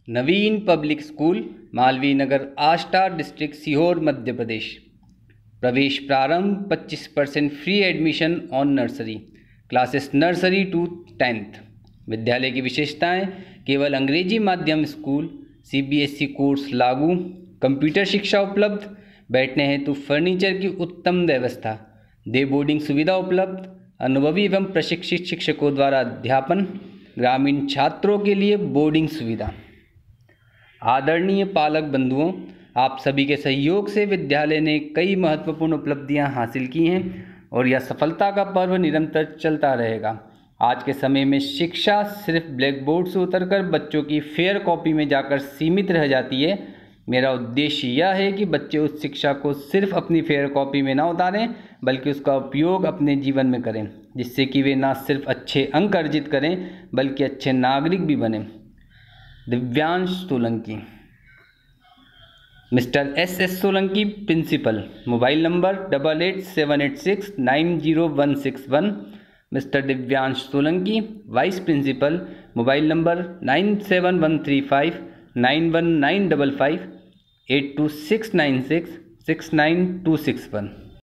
नवीन public school, Malviya Nagar, Ashta district, Sehore, Madhya Pradesh. प्रवेश प्रारंभ 25% free admission on nursery, classes nursery to 10th। विद्यालय की विशेषताएं: केवल अंग्रेजी माध्यम स्कूल, CBSE कोर्स लागू, कंप्यूटर शिक्षा उपलब्ध, बैठने हेतु फर्नीचर की उत्तम व्यवस्था, डे बोर्डिंग सुविधा उपलब्ध, अनुभवी एवं प्रशिक्षित शिक्षकों द्वारा अध्यापन, ग्रामीण छात्रों के लिए बोर्डिंग सुविधा। आदरणीय पालक बंधुओं, आप सभी के सहयोग से विद्यालय ने कई महत्वपूर्ण उपलब्धियां हासिल की हैं और यह सफलता का पर्व निरंतर चलता रहेगा। आज के समय में शिक्षा सिर्फ ब्लैक बोर्ड से उतरकर बच्चों की फेयर कॉपी में जाकर सीमित रह जाती है। मेरा उद्देश्य यह है कि बच्चे उस शिक्षा को सिर्फ अपनी फेयर कॉपी में ना उतारें, बल्कि उसका उपयोग अपने जीवन में करें, जिससे कि वे ना सिर्फ अच्छे अंक अर्जित करें बल्कि अच्छे नागरिक भी बने। Divyansh Solanki, mister SS Solanki principal, mobile number 8878690161। Mister Divyansh Solanki vice principal, mobile number 9713591955, 82696696261।